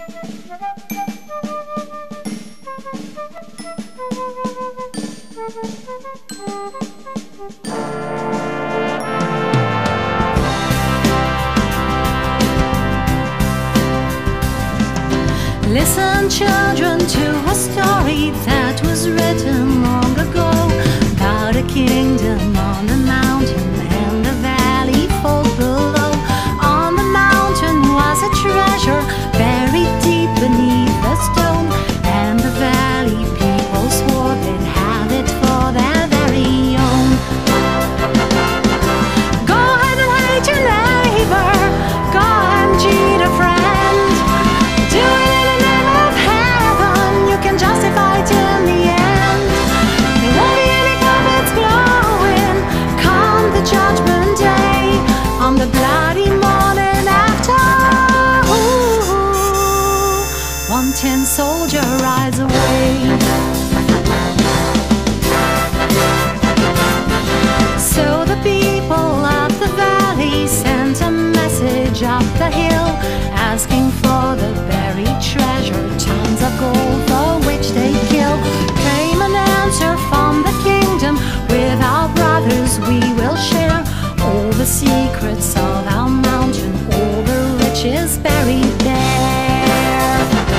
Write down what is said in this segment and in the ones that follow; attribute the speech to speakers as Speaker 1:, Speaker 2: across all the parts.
Speaker 1: Listen, children, to a story that was written long ago about a kingdom on the mountain and the valley folk below. On the mountain was a treasure buried deep beneath the stone, and the valley people swore they'd have it for their very own. Go ahead and hate your neighbor, go and cheat a friend, do it in the name of heaven, you can justify it in the end. There won't be any trumpets blowing come the judgment day, on the bloody morning after. Ooh, one tin soldier rides away. So the people of the valley sent a message up the hill, asking for the buried treasure, tons of gold for which they kill. Came an answer from the kingdom, with our brothers we will share all the secrets of our mountain, all the riches buried there.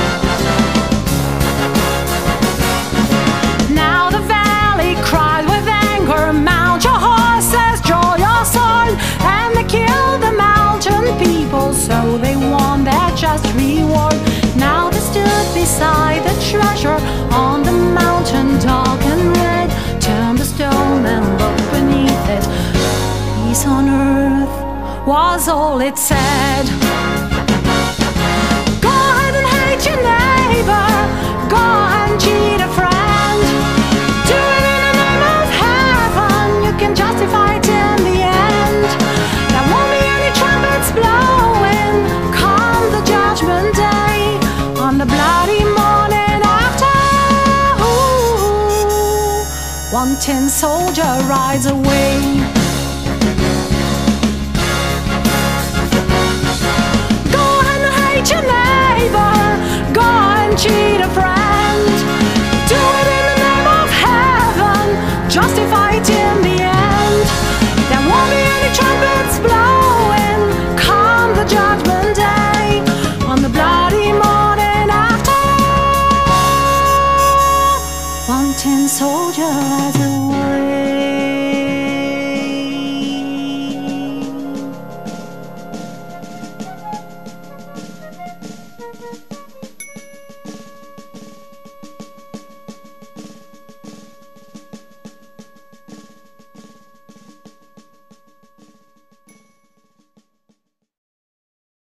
Speaker 1: Now the valley cried with anger, mount your horses, draw your sword, and they killed the mountain people, so they won their just reward. Now they stood beside the treasure on the mountain, dark and red, turned the stone and looked beneath it. Peace on earth was all it said. Go ahead and hate your neighbor, go and cheat a friend, do it in the name of heaven, you can justify it in the end. There won't be any trumpets blowing come the judgment day, on the bloody morning after. Ooh, one tin soldier rides away.